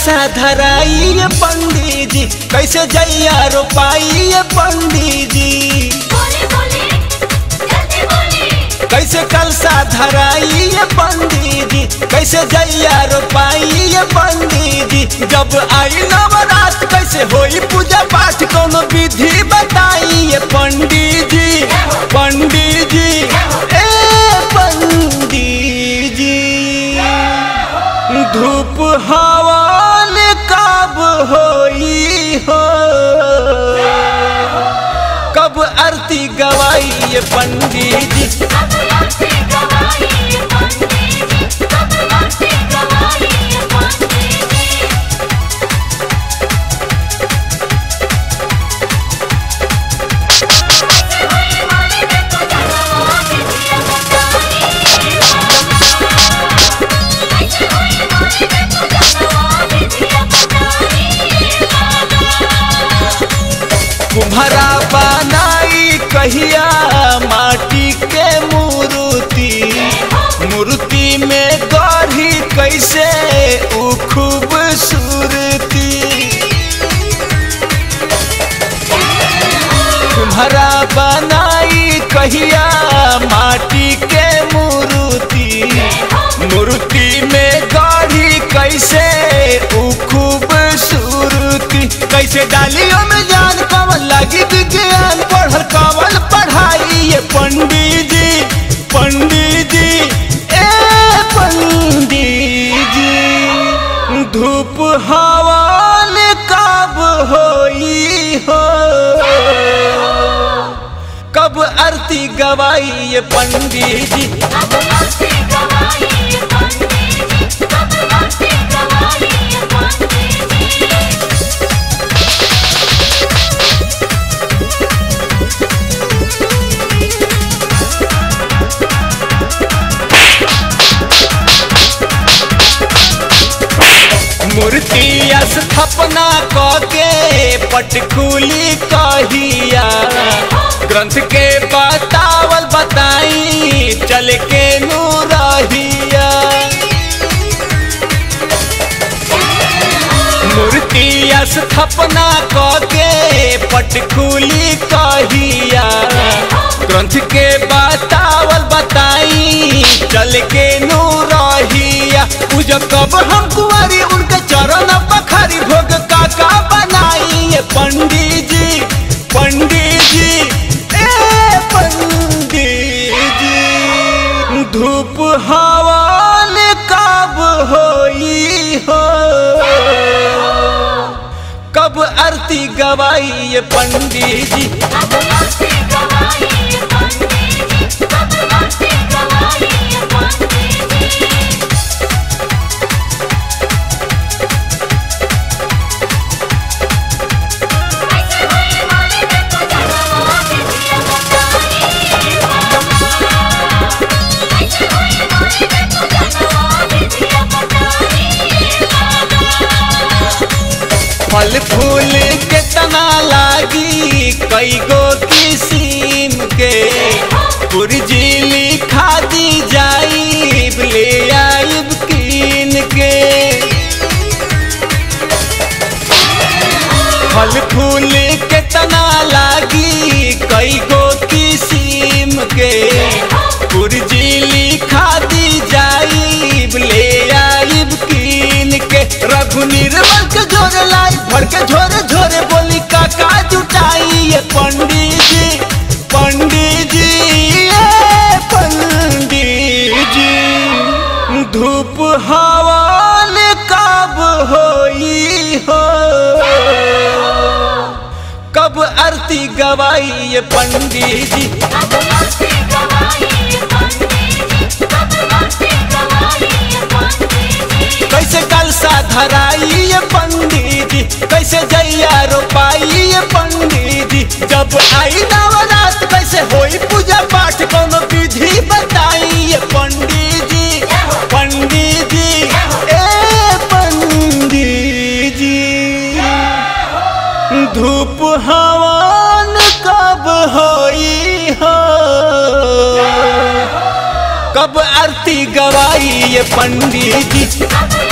कलसा धराई ये पंडित जी, कैसे जैया रोपाई ये पंडित जी। कैसे कलसा धराई ये पंडित जी, कैसे जैया रोपाई ये पंडित जी। जब आई नवरात कैसे होई पूजा पाठ, कोनो विधि बताई ये पंडित जी। पंडित जी ए पंडित जी, धूप हवन कब होई हो, कब आरती गवाई ये पंडित जी। कुम्हारा बनाई कहिया माटी के मूर्ति, मूर्ति में गढ़ी कैसे उ खूबसूरती। कुम्हारा बनाई कहिया माटी के मूर्ति, मूर्ति में गढ़ी कैसे उ खूबसूरती। कैसे डालियों में जान कवन लगी विज्ञान, पढ़ल कवन पढ़ाई ये पंडित जी। पंडित जी ए पंडित जी, धूप हवन कब होई हो, कब आरती गवाई ये पंडित जी। मूर्ति स्थापना के पटकुली कहिया, ग्रंथ के बतावल बताई चल के नूरहिया। मूर्ति स्थापना के पटकुली कहिया, ग्रंथ के बतावल बताई चल के नूरहिया। पूजा कब हम कुंवारी उनके चरण पखारी, भोग काका बनाई ये पंडित जी। पंडित जी ए पंडित जी, धूप हवन कब होई हो, कब आरती गवाई ये पंडित जी। फल फूल के तना लागी कई गो किस्म के, पुरजिली खादी जाई ले आइब कीन के। फल फूल के तना लागी कई गो किस्म के, पुरजिली खादी जाई ले आइब कीन के। रघु निर्मल के जोरे लाई भर के झोरे झोरे बोली काका जुटाई ये पंडित जी। पंडित जी ए पंडित जी, धूप हवन कब होई हो, कब आरती गवाई ये पंडित जी। कैसे कलसा धराई ये पंडित जी, कैसे जैया रोपाई ये पंडित जी। जब आई नवरात कैसे होई पूजा पाठ, कोनो विधि बताई ये पंडित जी। पंडित जी ए पंडित जी, धूप हवन कब होई हो, कब आरती गवाई ये पंडित जी।